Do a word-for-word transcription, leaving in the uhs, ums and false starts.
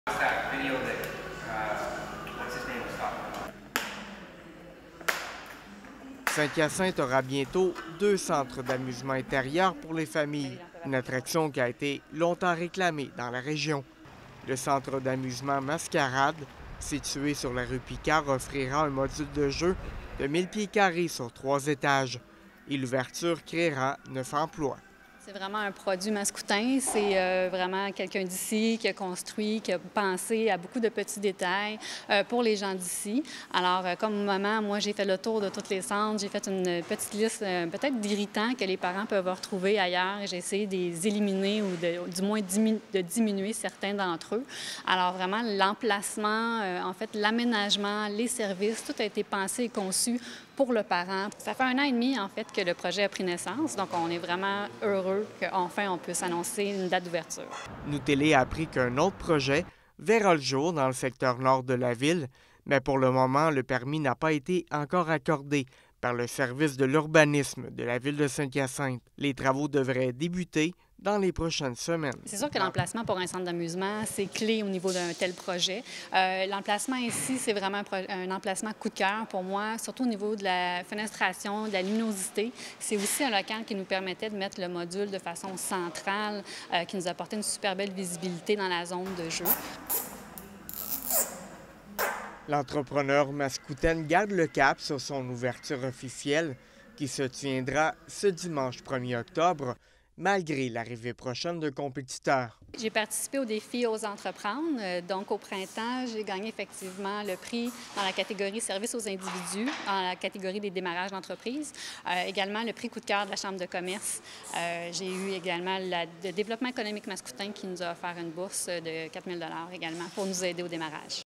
That video that uh, what's his name was talking about. Saint-Hyacinthe aura bientôt deux centres d'amusement intérieur pour les familles, une attraction qui a été longtemps réclamée dans la région. Le centre d'amusement Mascarade, situé sur la rue Picard, offrira un module de jeu de mille pieds carrés sur trois étages et l'ouverture créera neuf emplois. C'est vraiment un produit mascoutin. C'est euh, vraiment quelqu'un d'ici qui a construit, qui a pensé à beaucoup de petits détails euh, pour les gens d'ici. Alors, euh, comme maman, moi, j'ai fait le tour de tous les centres. J'ai fait une petite liste euh, peut-être d'irritants que les parents peuvent retrouver ailleurs. J'ai essayé de les éliminer ou de, du moins de diminuer certains d'entre eux. Alors, vraiment, l'emplacement, euh, en fait, l'aménagement, les services, tout a été pensé et conçu pour le parent. Ça fait un an et demi, en fait, que le projet a pris naissance. Donc, on est vraiment heureux qu'enfin on puisse annoncer une date d'ouverture. Nous Télé a appris qu'un autre projet verra le jour dans le secteur nord de la ville, mais pour le moment, le permis n'a pas été encore accordé par le service de l'urbanisme de la ville de Saint-Hyacinthe. Les travaux devraient débuter dans les prochaines semaines. C'est sûr que l'emplacement pour un centre d'amusement, c'est clé au niveau d'un tel projet. Euh, l'emplacement ici, c'est vraiment un, un emplacement coup de cœur pour moi, surtout au niveau de la fenestration, de la luminosité. C'est aussi un local qui nous permettait de mettre le module de façon centrale, euh, qui nous apportait une super belle visibilité dans la zone de jeu. L'entrepreneur mascoutaine garde le cap sur son ouverture officielle qui se tiendra ce dimanche premier octobre, malgré l'arrivée prochaine de compétiteurs. J'ai participé au défi Ose entreprendre. Donc, au printemps, j'ai gagné effectivement le prix dans la catégorie services aux individus, dans la catégorie des démarrages d'entreprise. Euh, également, le prix coup de cœur de la Chambre de commerce. Euh, j'ai eu également la, le développement économique mascoutin qui nous a offert une bourse de quatre mille dollars également pour nous aider au démarrage.